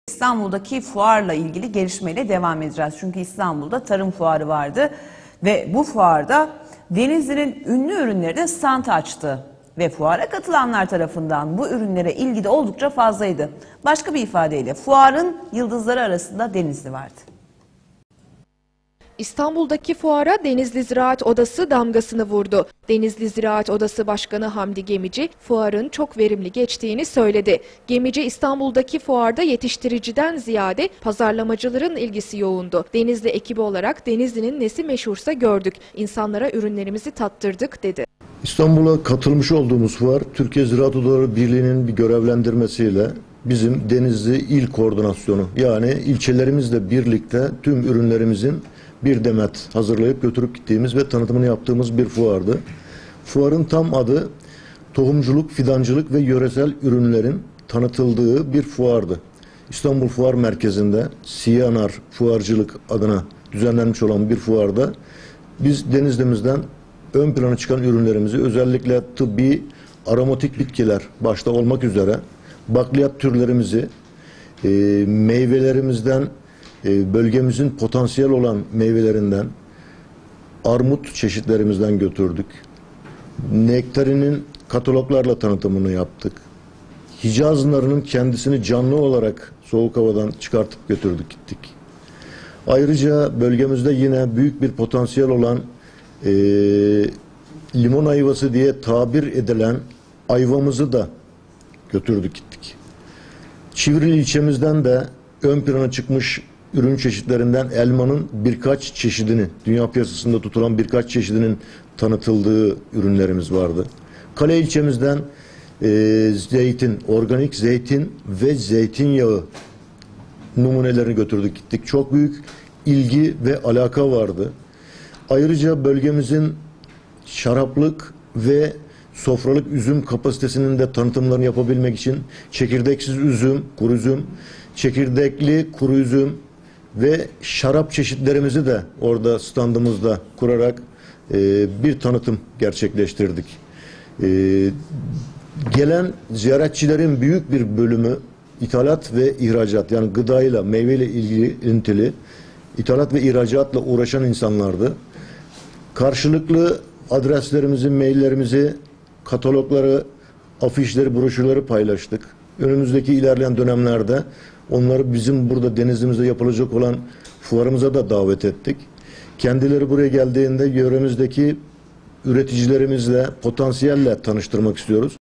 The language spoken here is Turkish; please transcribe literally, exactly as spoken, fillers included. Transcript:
İstanbul'daki fuarla ilgili gelişmeyle devam edeceğiz. Çünkü İstanbul'da tarım fuarı vardı ve bu fuarda Denizli'nin ünlü ürünleri de stand açtı. Ve fuara katılanlar tarafından bu ürünlere ilgi de oldukça fazlaydı. Başka bir ifadeyle fuarın yıldızları arasında Denizli vardı. İstanbul'daki fuara Denizli Ziraat Odası damgasını vurdu. Denizli Ziraat Odası Başkanı Hamdi Gemici, fuarın çok verimli geçtiğini söyledi. Gemici, İstanbul'daki fuarda yetiştiriciden ziyade pazarlamacıların ilgisi yoğundu. Denizli ekibi olarak Denizli'nin nesi meşhursa gördük, insanlara ürünlerimizi tattırdık dedi. İstanbul'a katılmış olduğumuz fuar, Türkiye Ziraat Odaları Birliği'nin bir görevlendirmesiyle bizim Denizli İl Koordinasyonu, yani ilçelerimizle birlikte tüm ürünlerimizin bir demet hazırlayıp götürüp gittiğimiz ve tanıtımını yaptığımız bir fuardı. Fuarın tam adı tohumculuk, fidancılık ve yöresel ürünlerin tanıtıldığı bir fuardı. İstanbul Fuar Merkezi'nde Siyanar Fuarcılık adına düzenlenmiş olan bir fuarda biz Denizli'mizden ön plana çıkan ürünlerimizi, özellikle tıbbi aromatik bitkiler başta olmak üzere bakliyat türlerimizi, e, meyvelerimizden, e, bölgemizin potansiyel olan meyvelerinden, armut çeşitlerimizden götürdük. Nektarinin kataloglarla tanıtımını yaptık. Hicaz narının kendisini canlı olarak soğuk havadan çıkartıp götürdük gittik. Ayrıca bölgemizde yine büyük bir potansiyel olan e, limon ayvası diye tabir edilen ayvamızı da götürdük gittik. Çivril ilçemizden de ön plana çıkmış ürün çeşitlerinden elmanın birkaç çeşidini, dünya piyasasında tutulan birkaç çeşidinin tanıtıldığı ürünlerimiz vardı. Kale ilçemizden e, zeytin, organik zeytin ve zeytinyağı numunelerini götürdük gittik. Çok büyük ilgi ve alaka vardı. Ayrıca bölgemizin şaraplık ve sofralık üzüm kapasitesinin de tanıtımlarını yapabilmek için çekirdeksiz üzüm, kuru üzüm, çekirdekli kuru üzüm ve şarap çeşitlerimizi de orada standımızda kurarak e, bir tanıtım gerçekleştirdik. E, gelen ziyaretçilerin büyük bir bölümü ithalat ve ihracat, yani gıdayla, meyveyle ilgili ilintili ithalat ve ihracatla uğraşan insanlardı. Karşılıklı adreslerimizi, maillerimizi, katalogları, afişleri, broşürleri paylaştık. Önümüzdeki ilerleyen dönemlerde onları bizim burada Denizli'mizde yapılacak olan fuarımıza da davet ettik. Kendileri buraya geldiğinde yöremizdeki üreticilerimizle, potansiyelle tanıştırmak istiyoruz.